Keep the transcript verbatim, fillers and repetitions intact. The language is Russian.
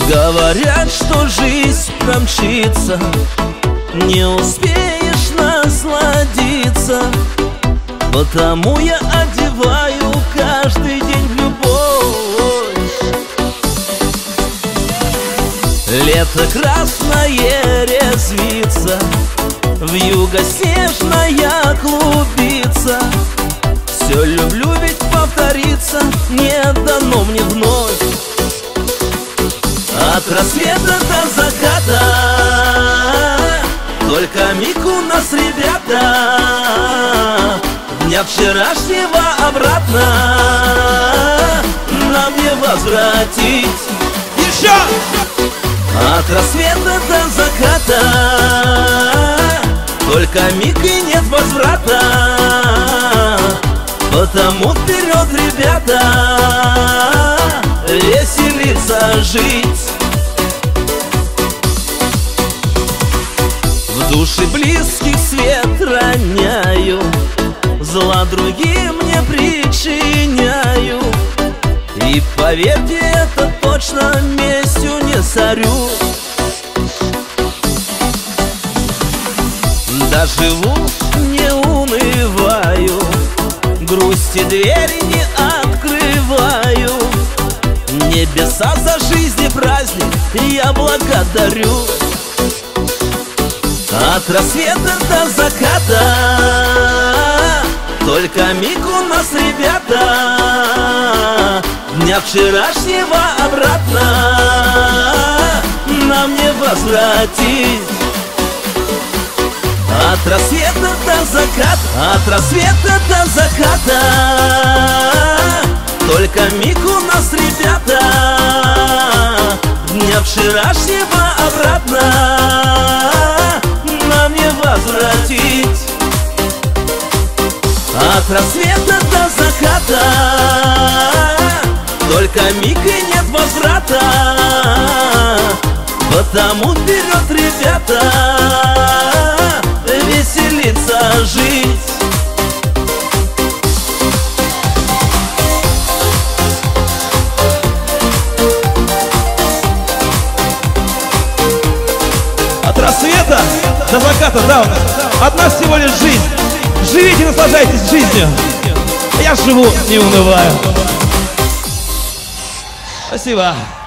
Говорят, что жизнь промчится, не успеешь насладиться. Потому я одеваю каждый день в любовь. Лето красное резвится, вьюга снежная клубится. Все люблю, ведь повториться не дано мне вновь. От рассвета до заката только миг у нас, ребята. Дня вчерашнего обратно нам не возвратить. Еще! От рассвета до заката только миг и нет возврата. Потому вперед, ребята, веселиться, жить. В душе близких свет роняю, зла другим не причиняю. И поверьте, это точно местью не сорю. Доживу, не унываю, грусти двери не открываю. Небеса за жизнь и праздник я благодарю. От рассвета до заката только миг у нас, ребята. Дня вчерашнего обратно нам не возвратить. От рассвета до заката, от рассвета до заката только миг у нас, ребята. Дня вчерашнего обратно нам не возвратить. От рассвета до заката только миг и нет возврата. Потому вперед, ребята, веселиться, жить. От рассвета до заката, да, одна всего лишь жизнь. Живите, наслаждайтесь жизнью. Я живу, не унываю. Спасибо.